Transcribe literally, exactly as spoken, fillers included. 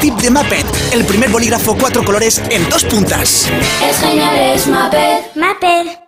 tip de Maped, el primer bolígrafo cuatro colores en dos puntas. Es genial, es Maped. Maped.